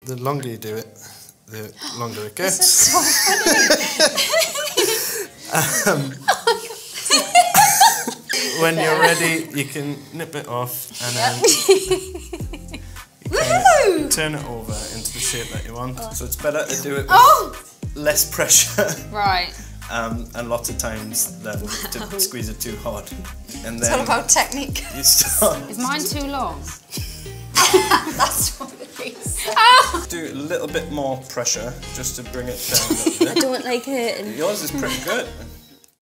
the longer you do it, the longer it gets. This is so funny. When you're ready, you can nip it off and then you turn it over into the shape that you want. So it's better to do it with less pressure. Right. And lots of times than to squeeze it too hard. And then it's all about technique. You start. Is mine too long? That's what it is. Do a little bit more pressure just to bring it down a little bit. I don't like hurting. Yours is pretty good.